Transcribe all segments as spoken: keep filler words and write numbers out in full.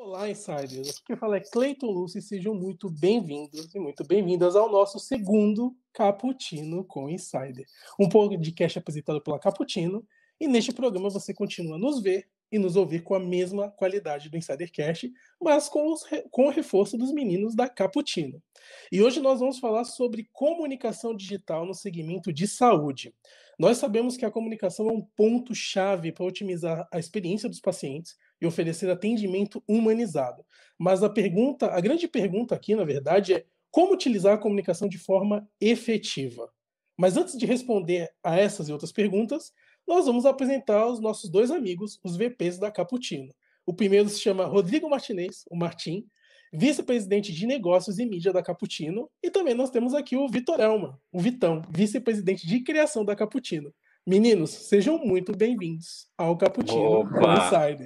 Olá, insiders! Aqui quem fala é Cleiton Lúcio e sejam muito bem-vindos e muito bem-vindas ao nosso segundo Cappuccino com Insider, um podcast apresentado pela Cappuccino, e neste programa você continua a nos ver e nos ouvir com a mesma qualidade do Insidercast, mas com, os, com o reforço dos meninos da Cappuccino. E hoje nós vamos falar sobre comunicação digital no segmento de saúde. Nós sabemos que a comunicação é um ponto-chave para otimizar a experiência dos pacientes e oferecer atendimento humanizado. Mas a pergunta, a grande pergunta aqui, na verdade, é como utilizar a comunicação de forma efetiva. Mas antes de responder a essas e outras perguntas, nós vamos apresentar os nossos dois amigos, os V Ps da Cappuccino. O primeiro se chama Rodrigo Martinez, o Martim, vice-presidente de negócios e mídia da Cappuccino, e também nós temos aqui o Vitor Elma, o Vitão, vice-presidente de criação da Cappuccino. Meninos, sejam muito bem-vindos ao Cappuccino com Insider.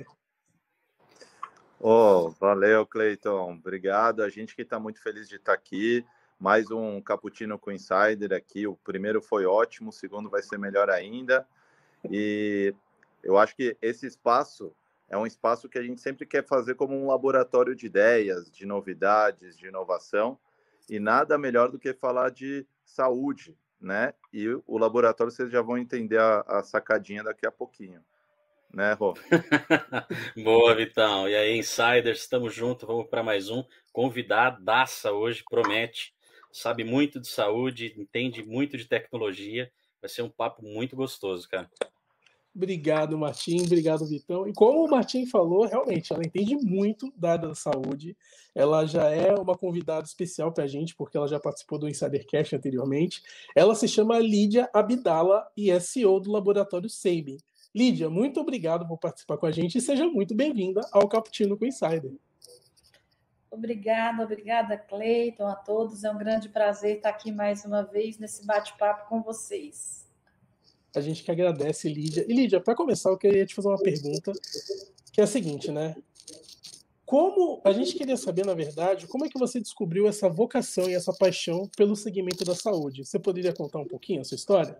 Oh, valeu, Cleiton. Obrigado. A gente que está muito feliz de estar aqui. Mais um Cappuccino com Insider aqui. O primeiro foi ótimo, o segundo vai ser melhor ainda. E eu acho que esse espaço é um espaço que a gente sempre quer fazer como um laboratório de ideias, de novidades, de inovação. E nada melhor do que falar de saúde, né? E o laboratório vocês já vão entender a, a sacadinha daqui a pouquinho. Né, Rô? Boa, Vitão. E aí, Insiders, estamos juntos, vamos para mais um. Convidadaça hoje, promete. Sabe muito de saúde, entende muito de tecnologia. Vai ser um papo muito gostoso, cara. Obrigado, Martim. Obrigado, Vitão. E como o Martim falou, realmente, ela entende muito da área da saúde. Ela já é uma convidada especial para a gente, porque ela já participou do Insidercast anteriormente. Ela se chama Lídia Abdala e é C E O do Laboratório Sabin. Lídia, muito obrigado por participar com a gente e seja muito bem-vinda ao Cappuccino com Insider. Obrigada, obrigada, Cleiton, a todos. É um grande prazer estar aqui mais uma vez nesse bate-papo com vocês. A gente que agradece, Lídia. E, Lídia, para começar, eu queria te fazer uma pergunta, que é a seguinte, né? Como a gente queria saber, na verdade, como é que você descobriu essa vocação e essa paixão pelo segmento da saúde? Você poderia contar um pouquinho a sua história?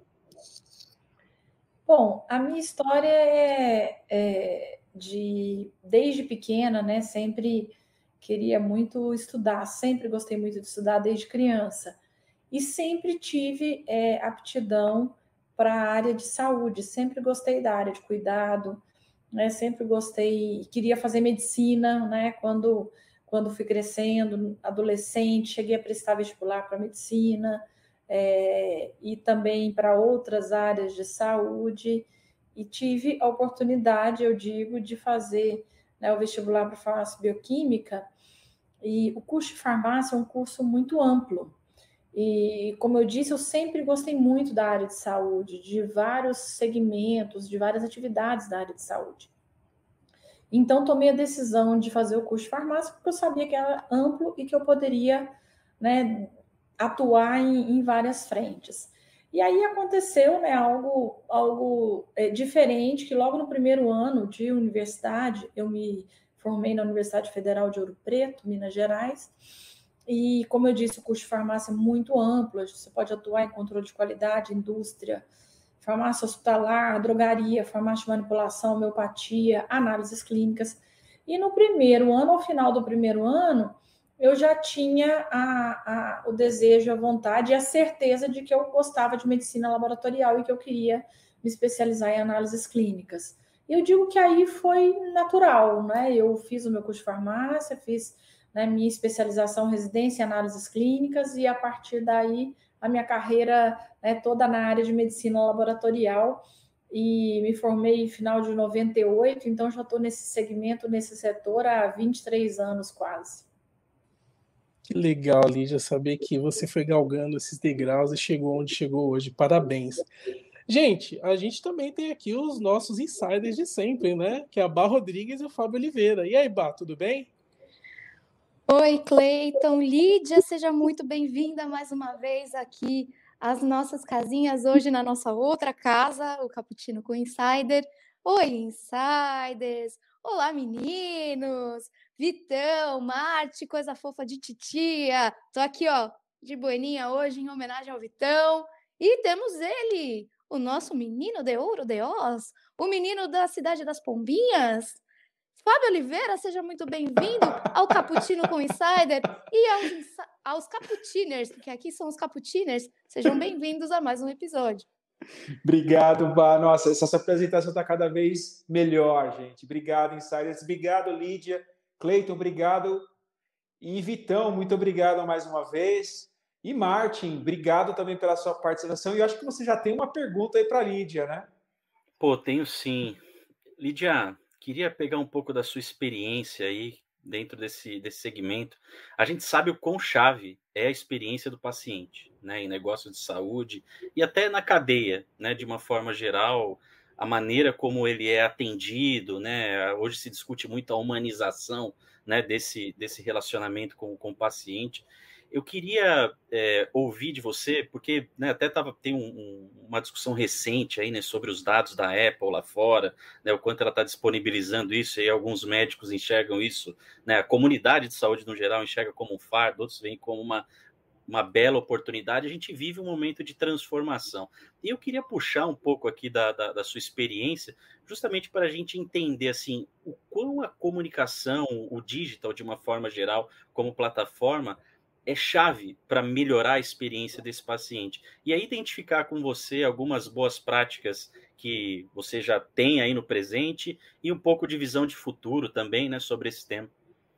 Bom, a minha história é, é de, desde pequena, né, sempre queria muito estudar, sempre gostei muito de estudar desde criança. E sempre tive é, aptidão para a área de saúde, sempre gostei da área de cuidado, né, sempre gostei, queria fazer medicina, né, quando, quando fui crescendo, adolescente, cheguei a prestar vestibular para medicina, É, e também para outras áreas de saúde, e tive a oportunidade, eu digo, de fazer, né, o vestibular para farmácia bioquímica, e o curso de farmácia é um curso muito amplo, e como eu disse, eu sempre gostei muito da área de saúde, de vários segmentos, de várias atividades da área de saúde. Então, tomei a decisão de fazer o curso de farmácia, porque eu sabia que era amplo e que eu poderia, né, atuar em, em várias frentes. E aí aconteceu, né, algo, algo é, diferente, que logo no primeiro ano de universidade, eu me formei na Universidade Federal de Ouro Preto, Minas Gerais, e como eu disse, o curso de farmácia é muito amplo, você pode atuar em controle de qualidade, indústria, farmácia hospitalar, drogaria, farmácia de manipulação, homeopatia, análises clínicas. E no primeiro ano, ao final do primeiro ano, eu já tinha a, a, o desejo, a vontade e a certeza de que eu gostava de medicina laboratorial e que eu queria me especializar em análises clínicas. E eu digo que aí foi natural, né? Eu fiz o meu curso de farmácia, fiz, né, minha especialização, residência em análises clínicas, e a partir daí a minha carreira, né, toda na área de medicina laboratorial, e me formei em final de noventa e oito, então já estou nesse segmento, nesse setor há vinte e três anos quase. Que legal, Lídia, saber que você foi galgando esses degraus e chegou onde chegou hoje. Parabéns. Gente, a gente também tem aqui os nossos insiders de sempre, né? Que é a Bá Rodrigues e o Fábio Oliveira. E aí, Bá, tudo bem? Oi, Cleiton. Lídia, seja muito bem-vinda mais uma vez aqui às nossas casinhas, hoje na nossa outra casa, o Cappuccino com Insider. Oi, Insiders! Olá, meninos! Vitão, Marte, coisa fofa de titia. Tô aqui, ó, de bueninha hoje, em homenagem ao Vitão. E temos ele, o nosso menino de ouro de Oz, o menino da cidade das Pombinhas. Fábio Oliveira, seja muito bem-vindo ao Cappuccino com Insider e aos, aos Caputiners, porque aqui são os Caputiners, sejam bem-vindos a mais um episódio. Obrigado, Bá. Nossa, essa sua apresentação está cada vez melhor, gente. Obrigado, Insiders. Obrigado, Lídia. Cleiton, obrigado. E Vitão, muito obrigado mais uma vez. E Martin, obrigado também pela sua participação. E eu acho que você já tem uma pergunta aí para a Lídia, né? Pô, tenho sim. Lídia, queria pegar um pouco da sua experiência aí dentro desse, desse segmento. A gente sabe o quão chave é a experiência do paciente, né, em negócio de saúde e até na cadeia, né, de uma forma geral, a maneira como ele é atendido, né, hoje se discute muito a humanização, né, desse, desse relacionamento com, com o paciente. Eu queria é, ouvir de você, porque né, até tava, tem um, um, uma discussão recente aí, né, sobre os dados da Apple lá fora, né, o quanto ela está disponibilizando isso, e alguns médicos enxergam isso, né, a comunidade de saúde no geral enxerga como um fardo, outros veem como uma, uma bela oportunidade. A gente vive um momento de transformação. E eu queria puxar um pouco aqui da, da, da sua experiência, justamente para a gente entender assim, o quão a comunicação, o digital de uma forma geral, como plataforma, é chave para melhorar a experiência desse paciente. E aí identificar com você algumas boas práticas que você já tem aí no presente e um pouco de visão de futuro também, né, sobre esse tema.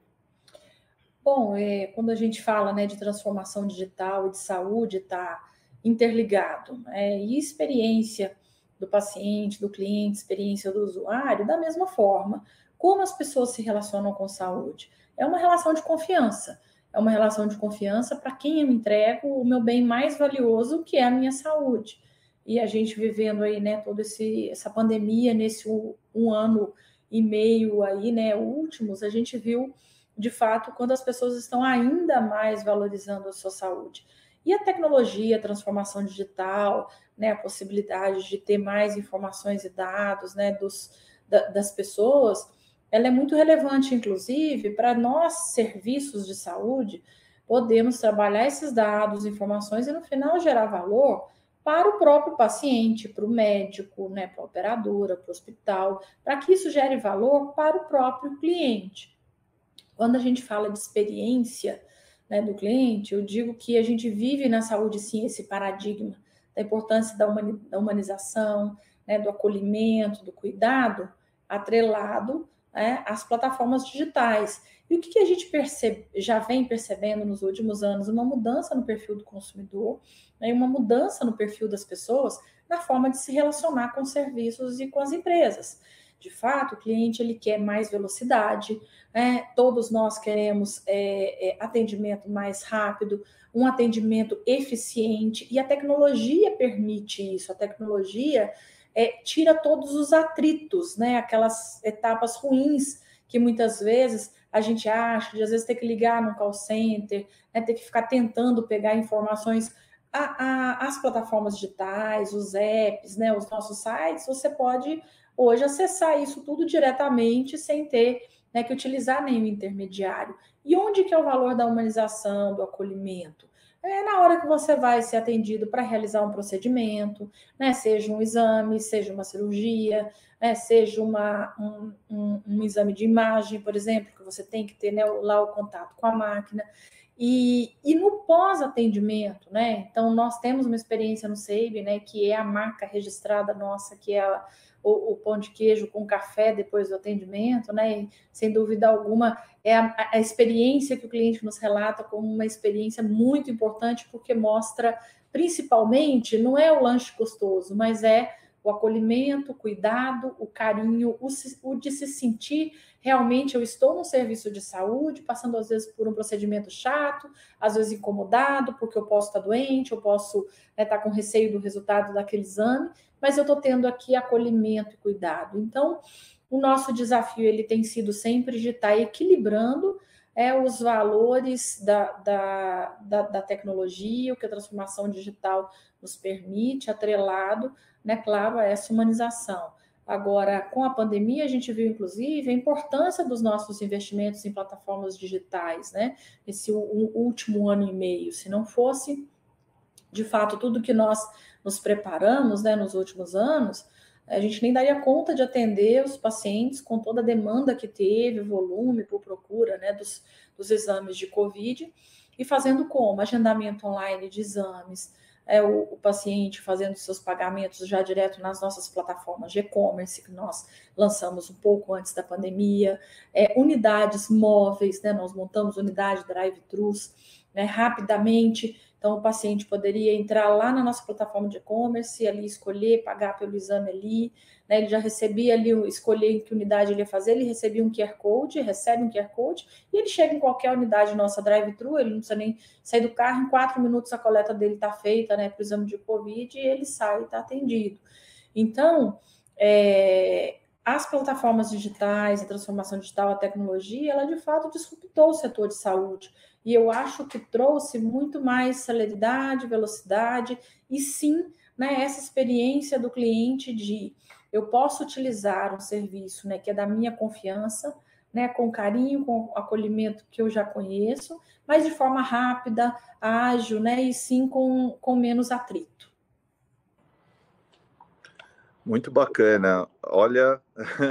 Bom, é, quando a gente fala, né, de transformação digital e de saúde, está interligado. Né, e experiência do paciente, do cliente, experiência do usuário, da mesma forma. Como as pessoas se relacionam com saúde? É uma relação de confiança. É uma relação de confiança para quem eu entrego o meu bem mais valioso, que é a minha saúde. E a gente vivendo aí, né, toda esse, essa pandemia, nesse um, um ano e meio aí, né, últimos, a gente viu, de fato, quando as pessoas estão ainda mais valorizando a sua saúde. E a tecnologia, a transformação digital, né, a possibilidade de ter mais informações e dados, né, dos, da, das pessoas, ela é muito relevante, inclusive, para nós, serviços de saúde, podermos trabalhar esses dados, informações e, no final, gerar valor para o próprio paciente, para o médico, né, para a operadora, para o hospital, para que isso gere valor para o próprio cliente. Quando a gente fala de experiência, né, do cliente, eu digo que a gente vive na saúde, sim, esse paradigma da importância da, humani- da humanização, né, do acolhimento, do cuidado, atrelado, né, as plataformas digitais. E o que, que a gente percebe, já vem percebendo nos últimos anos? Uma mudança no perfil do consumidor, né, uma mudança no perfil das pessoas na forma de se relacionar com os serviços e com as empresas. De fato, o cliente ele quer mais velocidade, né? Todos nós queremos é, é, atendimento mais rápido, um atendimento eficiente, e a tecnologia permite isso. A tecnologia É, tira todos os atritos, né? Aquelas etapas ruins que muitas vezes a gente acha, de às vezes ter que ligar no call center, né? Ter que ficar tentando pegar informações. A, a, as plataformas digitais, os apps, né? Os nossos sites, você pode hoje acessar isso tudo diretamente sem ter, né, que utilizar nenhum intermediário. E onde que é o valor da humanização, do acolhimento? É na hora que você vai ser atendido para realizar um procedimento, né? Seja um exame, seja uma cirurgia, né? Seja uma, um, um, um exame de imagem, por exemplo, que você tem que ter, né, lá o contato com a máquina. E, e no pós-atendimento, né? Então, nós temos uma experiência no SEIB, né, que é a marca registrada nossa, que é a, o, o pão de queijo com café depois do atendimento, né? E, sem dúvida alguma, é a, a experiência que o cliente nos relata como uma experiência muito importante, porque mostra, principalmente, não é o lanche gostoso, mas é o acolhimento, o cuidado, o carinho, o, o de se sentir realmente eu estou num serviço de saúde, passando às vezes por um procedimento chato, às vezes incomodado, porque eu posso estar doente, eu posso, né, estar com receio do resultado daquele exame, mas eu estou tendo aqui acolhimento e cuidado. Então, o nosso desafio ele tem sido sempre de estar equilibrando é, os valores da, da, da, da tecnologia, o que a transformação digital nos permite, atrelado, né, claro, a essa humanização. Agora, com a pandemia, a gente viu, inclusive, a importância dos nossos investimentos em plataformas digitais, né? Esse último ano e meio. Se não fosse, de fato, tudo que nós nos preparamos, né, nos últimos anos, A gente nem daria conta de atender os pacientes com toda a demanda que teve, volume por procura, né, dos, dos exames de Covid, e fazendo como? Agendamento online de exames, é, o, o paciente fazendo seus pagamentos já direto nas nossas plataformas de e-commerce, que nós lançamos um pouco antes da pandemia, é, unidades móveis, né, nós montamos unidade drive-thrus, né, rapidamente. Então, o paciente poderia entrar lá na nossa plataforma de e-commerce, ali escolher, pagar pelo exame ali, né? Ele já recebia ali, escolher em que unidade ele ia fazer, ele recebia um Q R Code, recebe um Q R Code, e ele chega em qualquer unidade nossa drive-thru, ele não precisa nem sair do carro, em quatro minutos a coleta dele está feita, né, para o exame de Covid, e ele sai e está atendido. Então, é, as plataformas digitais, a transformação digital, a tecnologia, ela de fato disruptou o setor de saúde. E eu acho que trouxe muito mais celeridade, velocidade e sim, né, essa experiência do cliente de eu posso utilizar um serviço, né, que é da minha confiança, né, com carinho, com acolhimento que eu já conheço, mas de forma rápida, ágil, né, e sim com, com menos atrito. Muito bacana. Olha,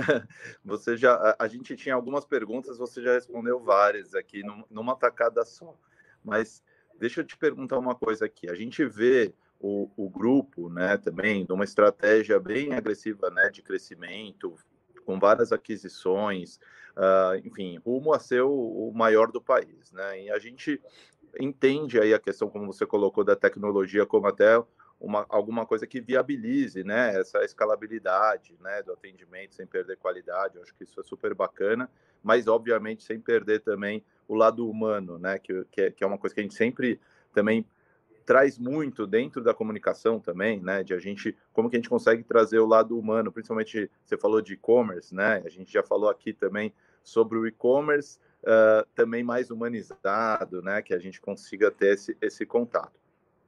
você já, a, a gente tinha algumas perguntas, você já respondeu várias aqui num, numa tacada só. Mas deixa eu te perguntar uma coisa aqui. A gente vê o, o grupo, né, também numa estratégia bem agressiva, né, de crescimento, com várias aquisições, uh, enfim, rumo a ser o, o maior do país, né? E a gente entende aí a questão, como você colocou, da tecnologia como até Uma, alguma coisa que viabilize, né, essa escalabilidade, né, do atendimento sem perder qualidade. Eu acho que isso é super bacana, mas obviamente sem perder também o lado humano, né, que, que, é, que é uma coisa que a gente sempre também traz muito dentro da comunicação também, né, de a gente, como que a gente consegue trazer o lado humano, principalmente você falou de e-commerce, né, a gente já falou aqui também sobre o e-commerce uh, também mais humanizado, né, que a gente consiga ter esse, esse contato.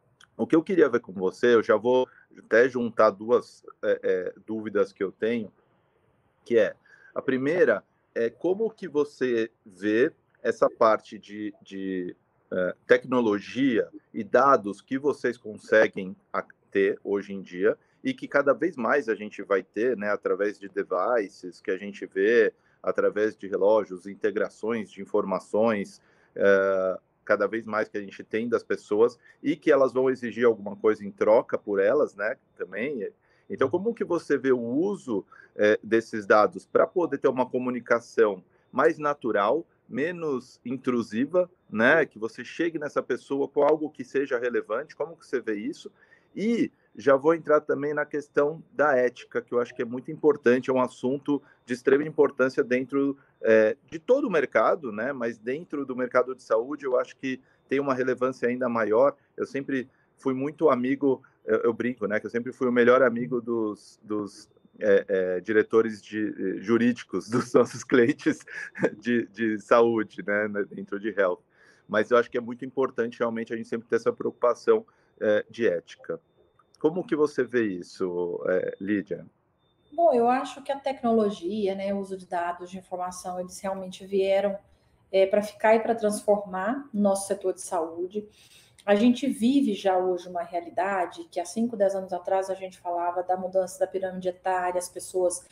O que eu queria ver com você, eu já vou até juntar duas é, é, dúvidas que eu tenho, que é, a primeira é como que você vê essa parte de, de é, tecnologia e dados que vocês conseguem ter hoje em dia e que cada vez mais a gente vai ter, né, através de devices que a gente vê, através de relógios, integrações de informações, é, cada vez mais que a gente tem das pessoas e que elas vão exigir alguma coisa em troca por elas, né, também. Então, como que você vê o uso é, desses dados para poder ter uma comunicação mais natural, menos intrusiva, né, que você chegue nessa pessoa com algo que seja relevante, como que você vê isso? E já vou entrar também na questão da ética, que eu acho que é muito importante, é um assunto de extrema importância dentro é, de todo o mercado, né? Mas dentro do mercado de saúde, eu acho que tem uma relevância ainda maior. Eu sempre fui muito amigo, eu, eu brinco, né? Que eu sempre fui o melhor amigo dos, dos é, é, diretores de, jurídicos dos nossos clientes de, de saúde, né? Dentro de health. Mas eu acho que é muito importante realmente a gente sempre ter essa preocupação é, de ética. Como que você vê isso, é, Lídia? Bom, eu acho que a tecnologia, né, o uso de dados, de informação, eles realmente vieram é, para ficar e para transformar o nosso setor de saúde. A gente vive já hoje uma realidade que há cinco, dez anos atrás a gente falava da mudança da pirâmide etária, as pessoas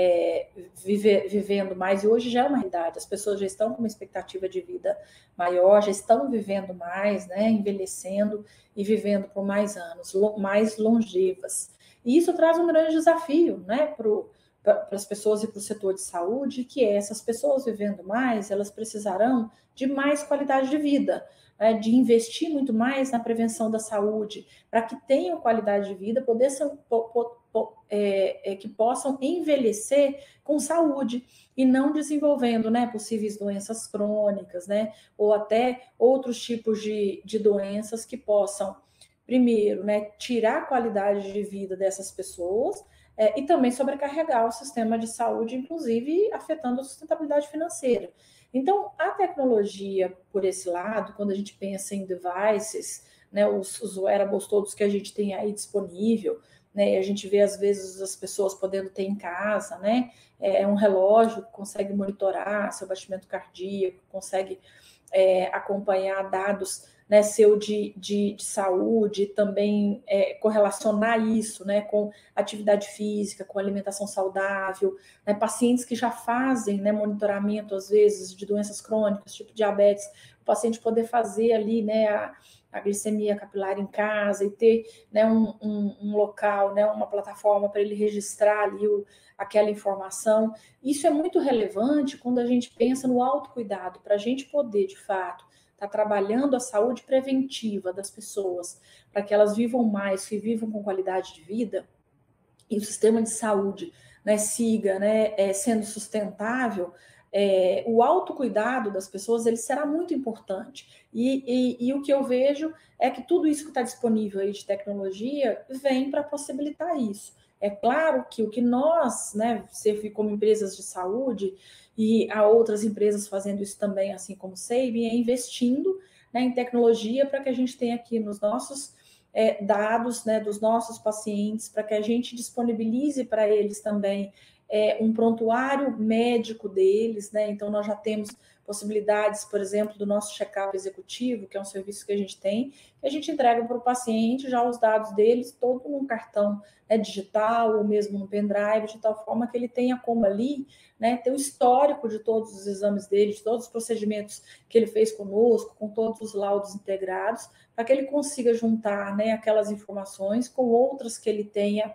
é, vive, vivendo mais, e hoje já é uma realidade, as pessoas já estão com uma expectativa de vida maior, já estão vivendo mais, né, envelhecendo e vivendo por mais anos, mais longevas. E isso traz um grande desafio, né, para as pessoas e para o setor de saúde, que é essas pessoas vivendo mais, elas precisarão de mais qualidade de vida, né, de investir muito mais na prevenção da saúde, para que tenham qualidade de vida, poder ser, po, po, po, é, é, que possam envelhecer com saúde e não desenvolvendo, né, possíveis doenças crônicas, né, ou até outros tipos de, de doenças que possam, primeiro, né, tirar a qualidade de vida dessas pessoas é, e também sobrecarregar o sistema de saúde, inclusive afetando a sustentabilidade financeira. Então, a tecnologia, por esse lado, quando a gente pensa em devices, né, os, os wearables todos que a gente tem aí disponível, né, e a gente vê, às vezes, as pessoas podendo ter em casa, né, é um relógio que consegue monitorar seu batimento cardíaco, consegue é, acompanhar dados né, seu de, de, de saúde, também é, correlacionar isso, né, com atividade física, com alimentação saudável, né, pacientes que já fazem, né, monitoramento, às vezes, de doenças crônicas, tipo diabetes, o paciente poder fazer ali, né, a, a glicemia capilar em casa e ter, né, um, um, um local, né, uma plataforma para ele registrar ali o, aquela informação. Isso é muito relevante quando a gente pensa no autocuidado, para a gente poder, de fato, estar tá trabalhando a saúde preventiva das pessoas, para que elas vivam mais, que vivam com qualidade de vida, e o sistema de saúde, né, siga, né, é, sendo sustentável. É, o autocuidado das pessoas ele será muito importante. E, e, e o que eu vejo é que tudo isso que está disponível aí de tecnologia vem para possibilitar isso. É claro que o que nós, né, servir como empresas de saúde, e há outras empresas fazendo isso também, assim como o Saving, é investindo, né, em tecnologia para que a gente tenha aqui nos nossos é, dados, né, dos nossos pacientes, para que a gente disponibilize para eles também É, um prontuário médico deles, né? Então, nós já temos possibilidades, por exemplo, do nosso check-up executivo, que é um serviço que a gente tem, que a gente entrega para o paciente já os dados deles, todo num cartão, né, digital, ou mesmo no pendrive, de tal forma que ele tenha como ali, né, ter o histórico de todos os exames dele, de todos os procedimentos que ele fez conosco, com todos os laudos integrados, para que ele consiga juntar, né, aquelas informações com outras que ele tenha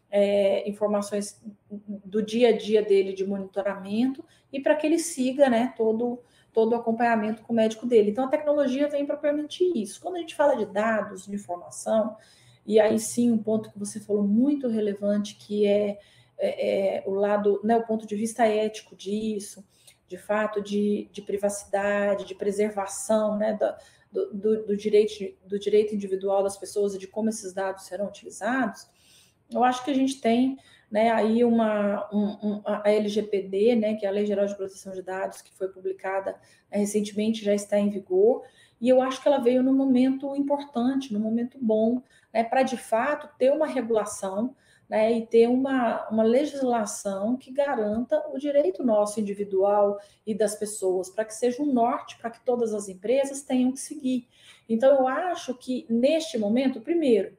É, informações do dia a dia dele de monitoramento e para que ele siga, né, todo, todo o acompanhamento com o médico dele. Então, a tecnologia vem para permitir isso. Quando a gente fala de dados, de informação, e aí sim, um ponto que você falou muito relevante, que é, é, é o lado, né, o ponto de vista ético disso, de fato, de, de privacidade, de preservação, né, da, do, do, do, direito, do direito individual das pessoas e de como esses dados serão utilizados. Eu acho que a gente tem, né, aí uma, um, um, a L G P D, né, que é a Lei Geral de Proteção de Dados, que foi publicada, né, recentemente, já está em vigor, e eu acho que ela veio num momento importante, num momento bom, né, para, de fato, ter uma regulação, né, e ter uma, uma legislação que garanta o direito nosso individual e das pessoas, para que seja um norte para que todas as empresas tenham que seguir. Então, eu acho que, neste momento, primeiro,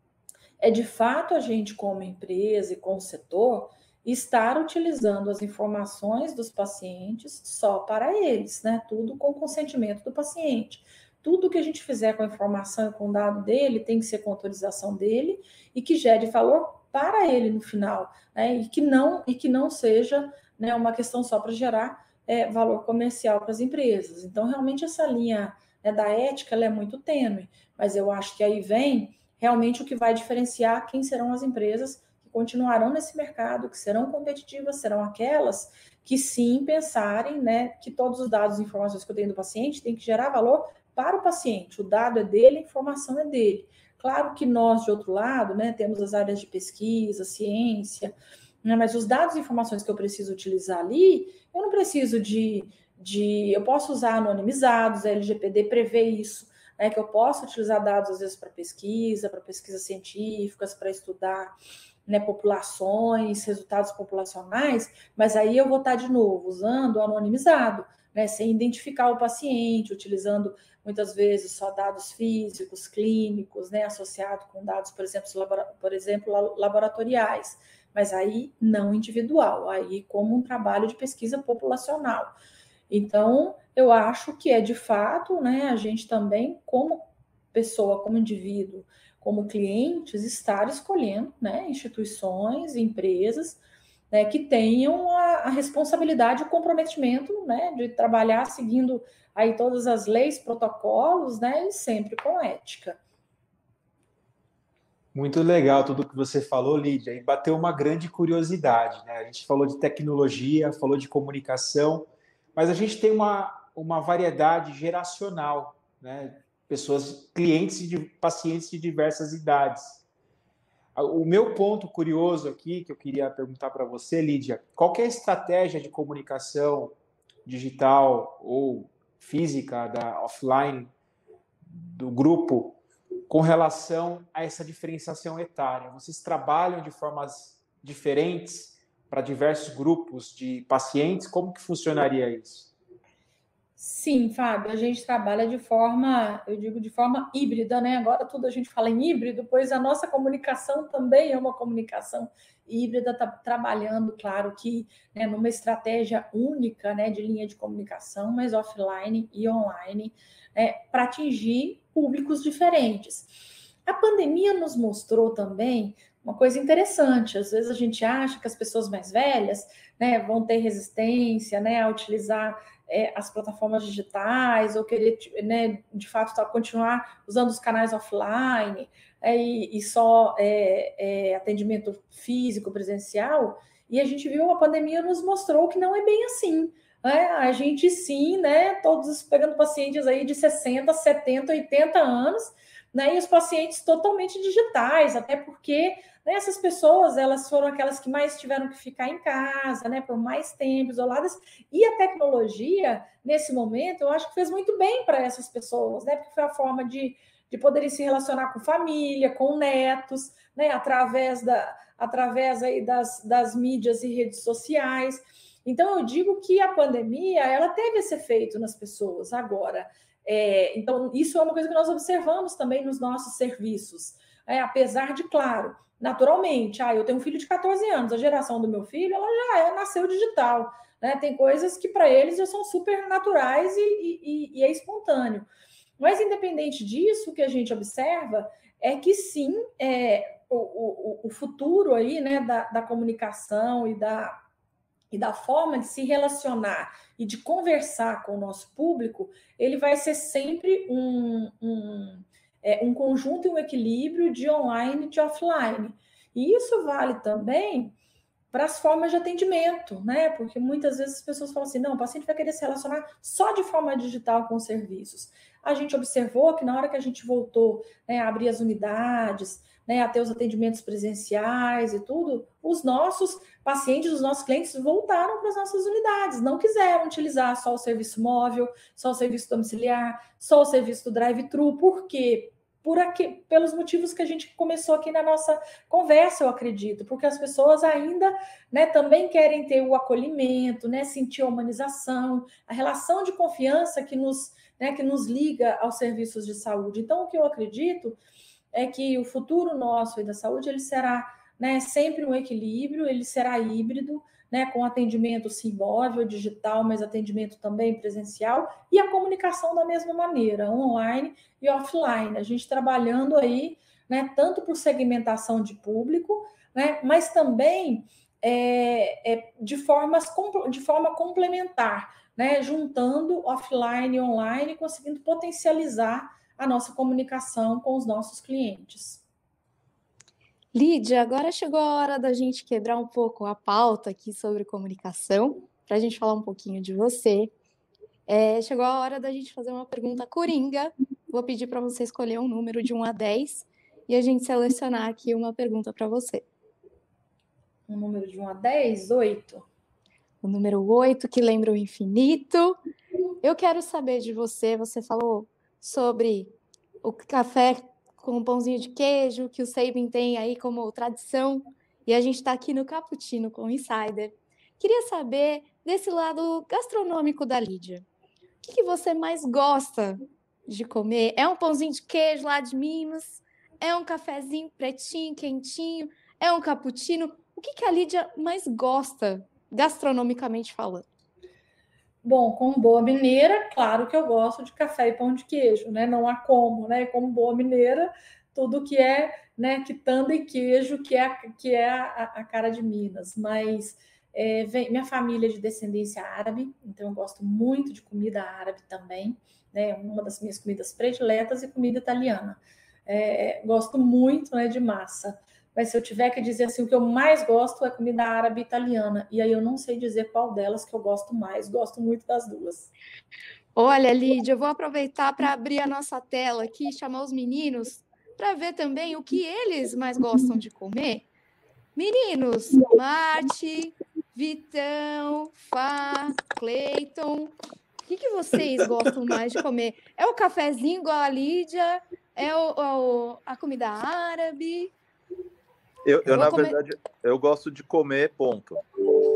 é de fato a gente, como empresa e como setor, estar utilizando as informações dos pacientes só para eles, né? Tudo com consentimento do paciente. Tudo que a gente fizer com a informação e com o dado dele tem que ser com autorização dele e que gere valor para ele no final, né? E que não, e que não seja, né, uma questão só para gerar é, valor comercial para as empresas. Então, realmente, essa linha, né, da ética ela é muito tênue, mas eu acho que aí vem realmente o que vai diferenciar quem serão as empresas que continuarão nesse mercado, que serão competitivas, serão aquelas que sim pensarem, né, que todos os dados e informações que eu tenho do paciente têm que gerar valor para o paciente. O dado é dele, a informação é dele. Claro que nós, de outro lado, né, temos as áreas de pesquisa, ciência, né, mas os dados e informações que eu preciso utilizar ali, eu não preciso de... de eu posso usar anonimizados, a L G P D prevê isso, né, que eu posso utilizar dados, às vezes, para pesquisa, para pesquisas científicas, para estudar, né, populações, resultados populacionais, mas aí eu vou estar, de novo, usando o anonimizado, né, sem identificar o paciente, utilizando, muitas vezes, só dados físicos, clínicos, né, associado com dados, por exemplo, por exemplo, laboratoriais, mas aí não individual, aí como um trabalho de pesquisa populacional. Então, eu acho que é de fato, né, a gente também, como pessoa, como indivíduo, como clientes, estar escolhendo, né, instituições, empresas, né, que tenham a, a responsabilidade e o comprometimento, né, de trabalhar seguindo aí todas as leis, protocolos, né, e sempre com ética. Muito legal tudo que você falou, Lídia, e bateu uma grande curiosidade, né? A gente falou de tecnologia, falou de comunicação, mas a gente tem uma, uma variedade geracional, né? Pessoas, clientes e pacientes de diversas idades. O meu ponto curioso aqui, que eu queria perguntar para você, Lídia, qual que é a estratégia de comunicação digital ou física, da offline, do grupo, com relação a essa diferenciação etária? Vocês trabalham de formas diferentes para diversos grupos de pacientes? Como que funcionaria isso? Sim, Fábio, a gente trabalha de forma, eu digo de forma híbrida, né? Agora tudo a gente fala em híbrido, pois a nossa comunicação também é uma comunicação híbrida, tá trabalhando, claro que, né, numa estratégia única, né, de linha de comunicação, mas offline e online, né, para atingir públicos diferentes. A pandemia nos mostrou também uma coisa interessante. Às vezes a gente acha que as pessoas mais velhas, né, vão ter resistência, né, a utilizar é, as plataformas digitais ou querer, né, de fato, tá, continuar usando os canais offline é, e, e só é, é, atendimento físico, presencial. E a gente viu, a pandemia nos mostrou que não é bem assim. É, a gente sim, né, todos pegando pacientes aí de sessenta, setenta, oitenta anos, né, e os pacientes totalmente digitais, até porque, né, essas pessoas, elas foram aquelas que mais tiveram que ficar em casa, né, por mais tempo, isoladas, e a tecnologia, nesse momento, eu acho que fez muito bem para essas pessoas, né, porque foi a forma de, de poderem se relacionar com família, com netos, né, através, da, através aí das, das mídias e redes sociais. Então, eu digo que a pandemia, ela teve esse efeito nas pessoas agora. É, então, isso é uma coisa que nós observamos também nos nossos serviços. É, apesar de, claro, naturalmente, ah, eu tenho um filho de catorze anos, a geração do meu filho, ela já é, nasceu digital. Né? Tem coisas que para eles já são super naturais e, e, e é espontâneo. Mas, independente disso, o que a gente observa é que, sim, é, o, o, o futuro aí, né, da, da comunicação e da e da forma de se relacionar e de conversar com o nosso público, ele vai ser sempre um, um, é, um conjunto e um equilíbrio de online e de offline. E isso vale também para as formas de atendimento, né? Porque muitas vezes as pessoas falam assim, não, o paciente vai querer se relacionar só de forma digital com os serviços. A gente observou que na hora que a gente voltou, né, a abrir as unidades, né, a ter os atendimentos presenciais e tudo, os nossos pacientes, os nossos clientes voltaram para as nossas unidades, não quiseram utilizar só o serviço móvel, só o serviço domiciliar, só o serviço do drive-thru. Por quê? Por aqui, pelos motivos que a gente começou aqui na nossa conversa, eu acredito, porque as pessoas ainda, né, também querem ter o acolhimento, né, sentir a humanização, a relação de confiança que nos, né, que nos liga aos serviços de saúde. Então, o que eu acredito é que o futuro nosso e da saúde, ele será, né, sempre um equilíbrio, ele será híbrido, né, com atendimento sim móvel, digital, mas atendimento também presencial, e a comunicação da mesma maneira, online e offline. A gente trabalhando aí, né, tanto por segmentação de público, né, mas também é, é, de, formas, de forma complementar, né, juntando offline e online, conseguindo potencializar a nossa comunicação com os nossos clientes. Lídia, agora chegou a hora da gente quebrar um pouco a pauta aqui sobre comunicação, para a gente falar um pouquinho de você. É, chegou a hora da gente fazer uma pergunta coringa. Vou pedir para você escolher um número de um a dez e a gente selecionar aqui uma pergunta para você. Um número de um a dez? oito. O número oito, que lembra o infinito. Eu quero saber de você, você falou sobre o café com um pãozinho de queijo, que o Sabin tem aí como tradição, e a gente está aqui no Cappuccino com o Insider. Queria saber desse lado gastronômico da Lídia. O que, que você mais gosta de comer? É um pãozinho de queijo lá de Minas? É um cafezinho pretinho, quentinho? É um cappuccino? O que, que a Lídia mais gosta, gastronomicamente falando? Bom, como boa mineira, claro que eu gosto de café e pão de queijo, né? Não há como, né? Como boa mineira, tudo que é, né, quitanda e queijo, que é, que é a, a cara de Minas. Mas é, vem, minha família é de descendência árabe, então eu gosto muito de comida árabe também, né? Uma das minhas comidas prediletas é comida italiana. É, gosto muito, né, de massa. Mas se eu tiver que dizer assim, o que eu mais gosto é comida árabe e italiana. E aí eu não sei dizer qual delas que eu gosto mais. Gosto muito das duas. Olha, Lídia, eu vou aproveitar para abrir a nossa tela aqui e chamar os meninos para ver também o que eles mais gostam de comer. Meninos, Marte, Vitão, Fá, Cleiton, o que, que vocês gostam mais de comer? É o cafezinho igual a Lídia? É o, o, a comida árabe? Eu, eu na comer... verdade, eu gosto de comer, ponto.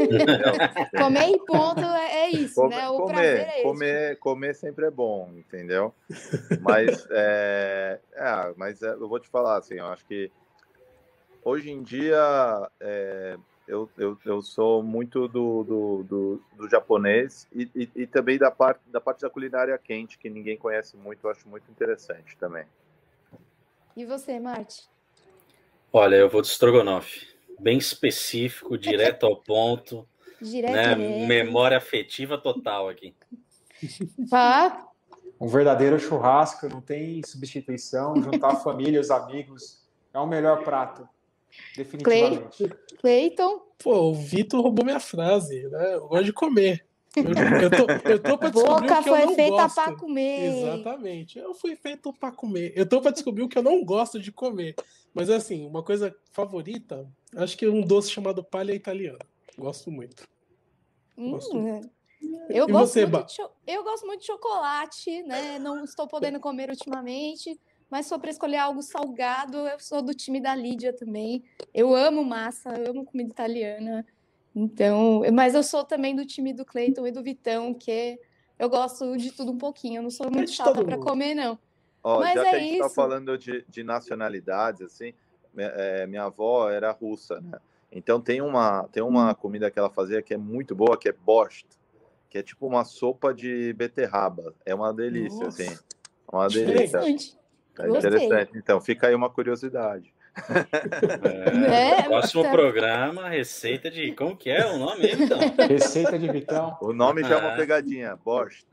Comer e ponto é, é isso, Comer, né? O comer, prazer é comer, comer sempre é bom, entendeu? Mas, é, é, mas é, eu vou te falar, assim, eu acho que hoje em dia é, eu, eu, eu sou muito do, do, do, do japonês e, e, e também da parte, da parte da culinária quente, que ninguém conhece muito, eu acho muito interessante também. E você, Marte? Olha, eu vou de estrogonofe. Bem específico, direto ao ponto. Direto, Né? direto. Memória afetiva total aqui. Pá. Um verdadeiro churrasco, não tem substituição. Juntar a família, os amigos, é o melhor prato. Definitivamente. Cleiton? Pô, o Vitor roubou minha frase, né? Eu gosto de comer. Eu, eu tô, eu tô pra descobrir Boca o que eu foi não feita gosto. para comer. Exatamente. Eu fui feito para comer. Eu tô pra descobrir o que eu não gosto de comer. Mas assim, uma coisa favorita, acho que é um doce chamado palha italiana. Gosto muito. Hum, Gosto muito. Eu, E gosto você, muito Bá? de cho- eu gosto muito de chocolate, né? Não estou podendo comer ultimamente, mas só para escolher algo salgado, eu sou do time da Lídia também. Eu amo massa, amo comida italiana. Então, mas eu sou também do time do Cleiton e do Vitão, que eu gosto de tudo um pouquinho. Eu não sou muito de chata todo para mundo. comer, não. Ó, Mas já é que a gente está isso. falando de, de nacionalidades, assim, é, minha avó era russa, né? Então tem uma, tem uma comida que ela fazia que é muito boa, que é borscht, que é tipo uma sopa de beterraba. É uma delícia, Nossa. assim. Uma delícia. Interessante. É Gostei. interessante. Então, fica aí uma curiosidade. É, É, próximo tá. programa, receita de... Como que é o nome aí, então? Receita de Vitão. O nome já é uma pegadinha, borscht.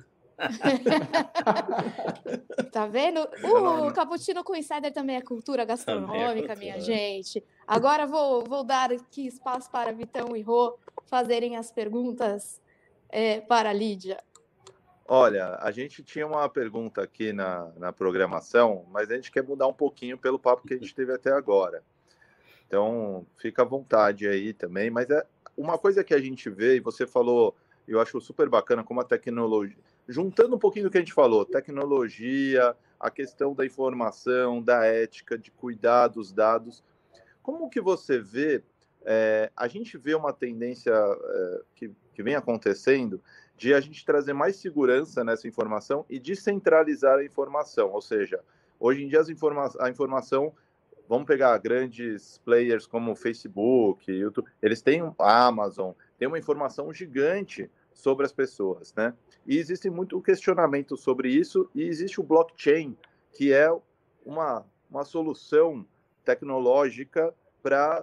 Tá vendo? O Cappuccino com Insider também é cultura gastronômica, cultura. minha gente. Agora vou, vou dar aqui espaço para Vitão e Rô fazerem as perguntas é, para a Lídia. Olha, a gente tinha uma pergunta aqui na, na programação, mas a gente quer mudar um pouquinho pelo papo que a gente teve até agora. Então, fica à vontade aí também. Mas é uma coisa que a gente vê, e você falou, eu acho super bacana, como a tecnologia... Juntando um pouquinho do que a gente falou, tecnologia, a questão da informação, da ética, de cuidar dos dados. Como que você vê... É, a gente vê uma tendência é, que, que vem acontecendo de a gente trazer mais segurança nessa informação e descentralizar a informação. Ou seja, hoje em dia as informa a informação... Vamos pegar grandes players como Facebook, YouTube, eles têm a Amazon, tem uma informação gigante sobre as pessoas, né? E existe muito questionamento sobre isso, e existe o blockchain, que é uma, uma solução tecnológica para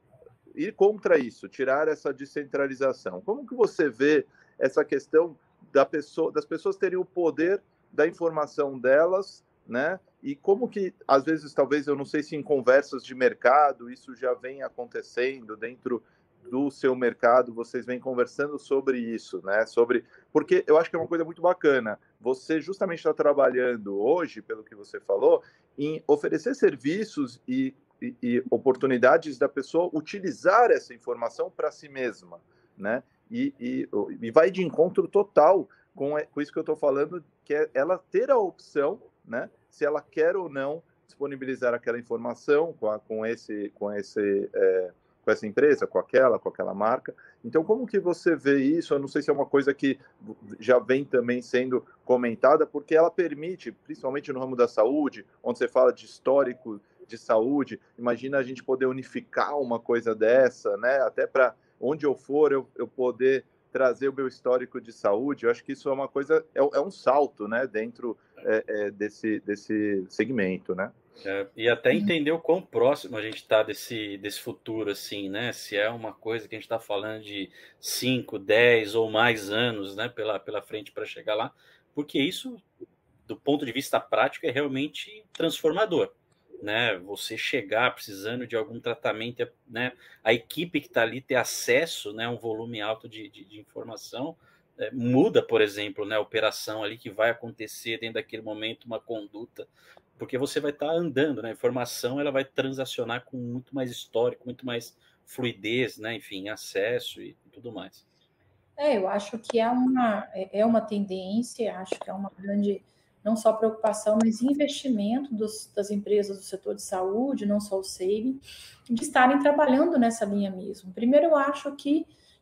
ir contra isso, tirar essa descentralização. Como que você vê essa questão da pessoa, das pessoas terem o poder da informação delas, né? E como que, às vezes, talvez, eu não sei se em conversas de mercado isso já vem acontecendo dentro do seu mercado, vocês vêm conversando sobre isso, né? Sobre, porque eu acho que é uma coisa muito bacana. Você justamente está trabalhando hoje, pelo que você falou, em oferecer serviços e, e, e oportunidades da pessoa utilizar essa informação para si mesma, né? E, e, e vai de encontro total com, com isso que eu estou falando, que é ela ter a opção, né? Se ela quer ou não disponibilizar aquela informação com, a, com, esse, com, esse, é, com essa empresa, com aquela, com aquela marca. Então, como que você vê isso? Eu não sei se é uma coisa que já vem também sendo comentada, porque ela permite, principalmente no ramo da saúde, onde você fala de histórico de saúde, imagina a gente poder unificar uma coisa dessa, né? Até para onde eu for, eu, eu poder trazer o meu histórico de saúde. Eu acho que isso é uma coisa, é, é um salto, né, dentro é, é, desse, desse segmento, né? É, e até entender o quão próximo a gente está desse, desse futuro, assim, né? Se é uma coisa que a gente está falando de cinco, dez ou mais anos, né, pela, pela frente para chegar lá, porque isso, do ponto de vista prático, é realmente transformador, né? Você chegar precisando de algum tratamento, né? A equipe que está ali ter acesso, né, a um volume alto de, de, de informação, é, muda, por exemplo, né, a operação ali que vai acontecer dentro daquele momento, uma conduta, porque você vai estar tá andando, né? A informação ela vai transacionar com muito mais histórico, muito mais fluidez, né? Enfim, acesso e tudo mais. É, eu acho que é uma, é uma tendência, acho que é uma grande, não só preocupação, mas investimento dos, das empresas do setor de saúde, não só o S E I B, de estarem trabalhando nessa linha mesmo. Primeiro, eu acho que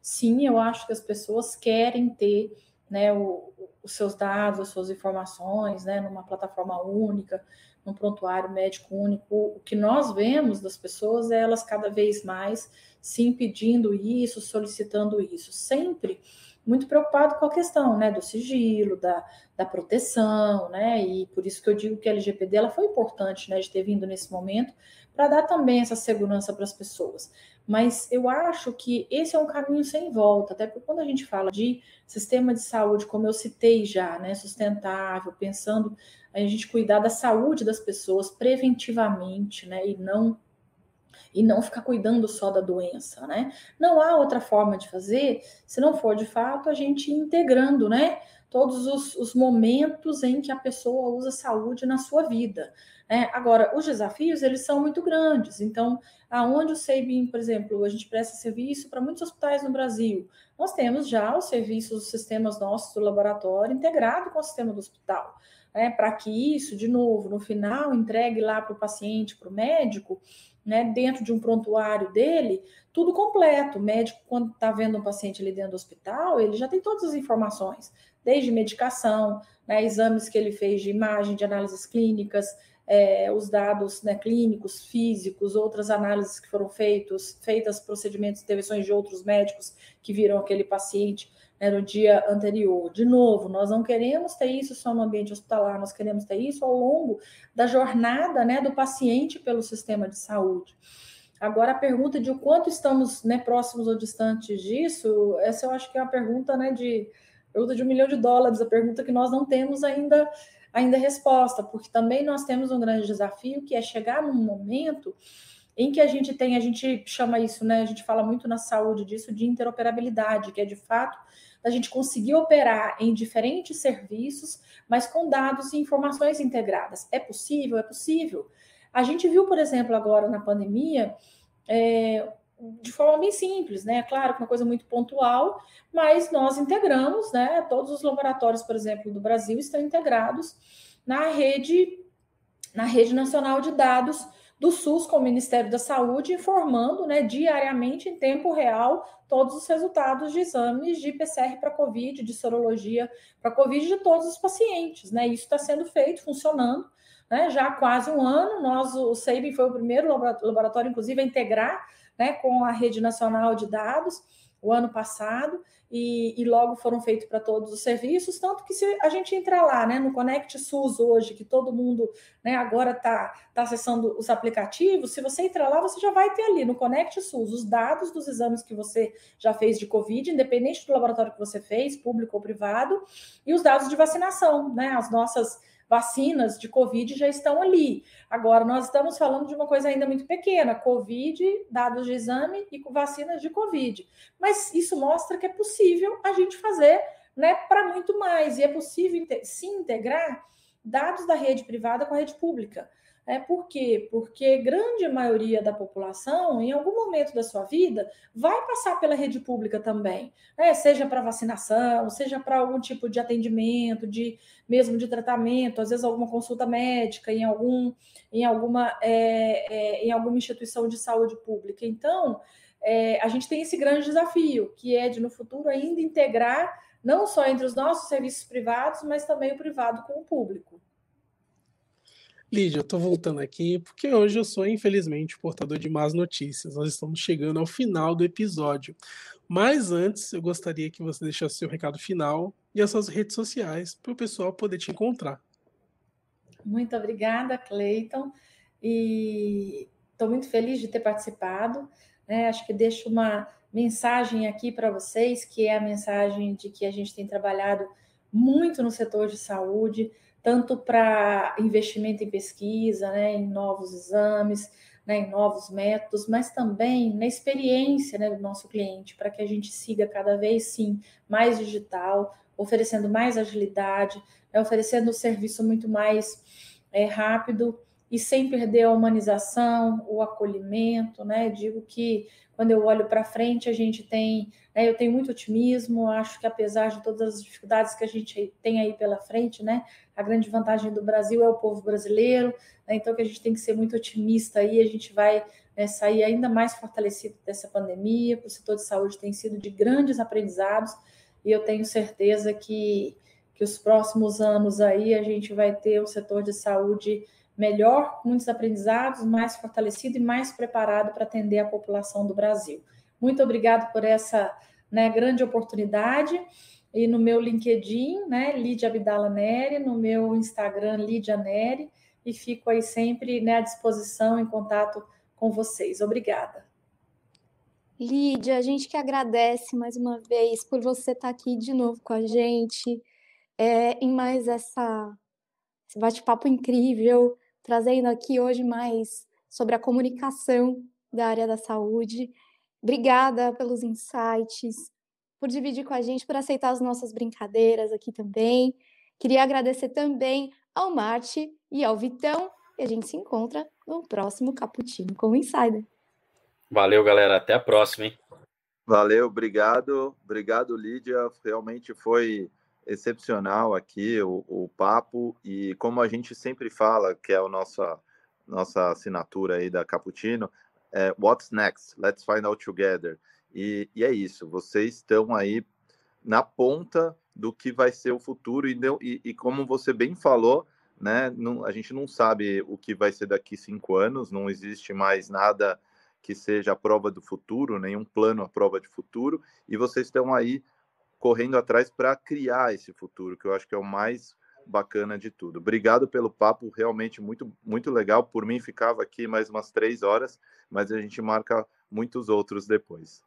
sim, eu acho que as pessoas querem ter, né, o, os seus dados, as suas informações, né, numa plataforma única, num prontuário médico único. O que nós vemos das pessoas é elas cada vez mais sim pedindo isso, solicitando isso, sempre muito preocupado com a questão, né, do sigilo, da, da proteção, né, e por isso que eu digo que a L G P D ela foi importante, né, de ter vindo nesse momento, para dar também essa segurança para as pessoas. Mas eu acho que esse é um caminho sem volta, até porque quando a gente fala de sistema de saúde, como eu citei já, né, sustentável, pensando em a gente cuidar da saúde das pessoas preventivamente, né, e não e não ficar cuidando só da doença, né? Não há outra forma de fazer, se não for de fato a gente integrando, né? Todos os, os momentos em que a pessoa usa saúde na sua vida. Né? Agora, os desafios, eles são muito grandes. Então, aonde o Sabin, por exemplo, a gente presta serviço para muitos hospitais no Brasil, nós temos já os serviços, os sistemas nossos do laboratório integrado com o sistema do hospital. Né? Para que isso, de novo, no final, entregue lá para o paciente, para o médico, né, dentro de um prontuário dele, tudo completo. O médico, quando está vendo um paciente ali dentro do hospital, ele já tem todas as informações, desde medicação, né, exames que ele fez de imagem, de análises clínicas, é, os dados, né, clínicos, físicos, outras análises que foram feitos, feitas procedimentos, intervenções de outros médicos que viram aquele paciente, né, no dia anterior. De novo, nós não queremos ter isso só no ambiente hospitalar, nós queremos ter isso ao longo da jornada, né, do paciente pelo sistema de saúde. Agora, a pergunta de o quanto estamos, né, próximos ou distantes disso, essa eu acho que é uma pergunta, né, de, pergunta de um milhão de dólares, a pergunta que nós não temos ainda, ainda resposta, porque também nós temos um grande desafio, que é chegar num momento em que a gente tem, a gente chama isso, né, a gente fala muito na saúde disso, de interoperabilidade, que é de fato a gente conseguir operar em diferentes serviços, mas com dados e informações integradas. É possível? É possível. A gente viu, por exemplo, agora na pandemia, é, de forma bem simples, né? Claro, uma coisa muito pontual, mas nós integramos, né? Todos os laboratórios, por exemplo, do Brasil estão integrados na rede, na rede nacional de dados do SUS com o Ministério da Saúde, informando, né, diariamente, em tempo real, todos os resultados de exames de P C R para Covid, de sorologia para Covid, de todos os pacientes. Né? Isso está sendo feito, funcionando, né, já há quase um ano. Nós, o Sabin foi o primeiro laboratório, inclusive, a integrar, né, com a Rede Nacional de Dados, o ano passado, e, e logo foram feitos para todos os serviços, tanto que se a gente entrar lá, né, no Conect SUS hoje, que todo mundo, né, agora está tá acessando os aplicativos, se você entrar lá, você já vai ter ali no Conect SUS os dados dos exames que você já fez de Covid, independente do laboratório que você fez, público ou privado, e os dados de vacinação, né, as nossas vacinas de Covid já estão ali. Agora, nós estamos falando de uma coisa ainda muito pequena, Covid, dados de exame e vacinas de Covid. Mas isso mostra que é possível a gente fazer, né, para muito mais. E é possível se integrar dados da rede privada com a rede pública. É, por quê? Porque grande maioria da população, em algum momento da sua vida, vai passar pela rede pública também, né? Seja para vacinação, seja para algum tipo de atendimento, de, mesmo de tratamento, às vezes alguma consulta médica em, algum, em, alguma, é, é, em alguma instituição de saúde pública. Então, é, a gente tem esse grande desafio, que é de, no futuro, ainda integrar não só entre os nossos serviços privados, mas também o privado com o público. Lídia, eu estou voltando aqui porque hoje eu sou, infelizmente, portador de más notícias. Nós estamos chegando ao final do episódio. Mas antes, eu gostaria que você deixasse seu recado final e as suas redes sociais para o pessoal poder te encontrar. Muito obrigada, Cleiton. E estou muito feliz de ter participado. Né? Acho que deixo uma mensagem aqui para vocês, que é a mensagem de que a gente tem trabalhado muito no setor de saúde, tanto para investimento em pesquisa, né, em novos exames, né, em novos métodos, mas também na experiência, né, do nosso cliente, para que a gente siga cada vez, sim, mais digital, oferecendo mais agilidade, né, oferecendo um serviço muito mais é, rápido e sem perder a humanização, o acolhimento, né? Digo que quando eu olho para frente, a gente tem, né, eu tenho muito otimismo, acho que apesar de todas as dificuldades que a gente tem aí pela frente, né, a grande vantagem do Brasil é o povo brasileiro, né, então que a gente tem que ser muito otimista aí, a gente vai é, sair ainda mais fortalecido dessa pandemia. Para o setor de saúde tem sido de grandes aprendizados, e eu tenho certeza que, que os próximos anos aí a gente vai ter um setor de saúde melhor, com muitos aprendizados, mais fortalecido e mais preparado para atender a população do Brasil. Muito obrigado por essa, né, grande oportunidade. E no meu LinkedIn, né, Lídia Abdala Neri, no meu Instagram, Lídia Neri, e fico aí sempre, né, à disposição, em contato com vocês. Obrigada. Lídia, a gente que agradece mais uma vez por você estar aqui de novo com a gente, é, em mais essa, esse bate-papo incrível, trazendo aqui hoje mais sobre a comunicação da área da saúde. Obrigada pelos insights, por dividir com a gente, por aceitar as nossas brincadeiras aqui também. Queria agradecer também ao Marte e ao Vitão, e a gente se encontra no próximo Cappuccino com o Insider. Valeu, galera. Até a próxima, hein? Valeu, obrigado. Obrigado, Lídia. Realmente foi excepcional aqui o, o papo, e como a gente sempre fala, que é a nossa, nossa assinatura aí da Cappuccino, é, what's next? Let's find out together. E, e é isso, vocês estão aí na ponta do que vai ser o futuro, e, e, e como você bem falou, né, não, a gente não sabe o que vai ser daqui cinco anos, não existe mais nada que seja a prova do futuro, nenhum plano à prova de futuro, e vocês estão aí correndo atrás para criar esse futuro, que eu acho que é o mais bacana de tudo. Obrigado pelo papo, realmente muito, muito legal. Por mim, ficava aqui mais umas três horas, mas a gente marca muitos outros depois.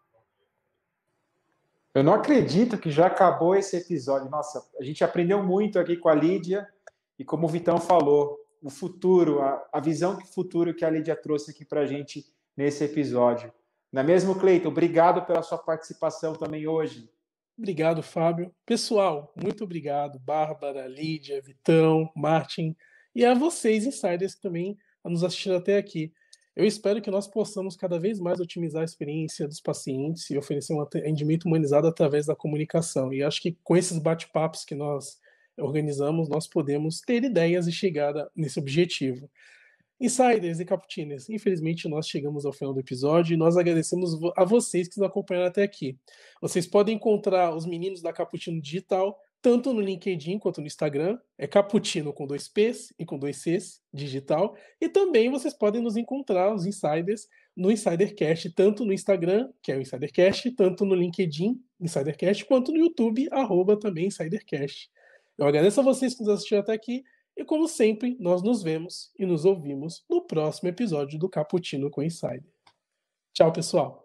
Eu não acredito que já acabou esse episódio. Nossa, a gente aprendeu muito aqui com a Lídia, e como o Vitão falou, o futuro, a, a visão de futuro que a Lídia trouxe aqui para a gente nesse episódio. Não é mesmo, Cleiton? Obrigado pela sua participação também hoje. Obrigado, Fábio. Pessoal, muito obrigado. Bárbara, Lídia, Vitão, Martin, e a vocês, insiders, que também nos assistiram até aqui. Eu espero que nós possamos cada vez mais otimizar a experiência dos pacientes e oferecer um atendimento humanizado através da comunicação. E acho que com esses bate-papos que nós organizamos, nós podemos ter ideias e chegar nesse objetivo. Insiders e Cappucciners, infelizmente nós chegamos ao final do episódio, e nós agradecemos a vocês que nos acompanharam até aqui. Vocês podem encontrar os meninos da Cappuccino Digital tanto no LinkedIn quanto no Instagram, é Cappuccino com dois P's e com dois C's, digital, e também vocês podem nos encontrar, os Insiders, no Insidercast, tanto no Instagram, que é o Insidercast, tanto no LinkedIn, Insidercast, quanto no YouTube, arroba também Insidercast. Eu agradeço a vocês que nos assistiram até aqui, e como sempre, nós nos vemos e nos ouvimos no próximo episódio do Cappuccino com Insider. Tchau, pessoal!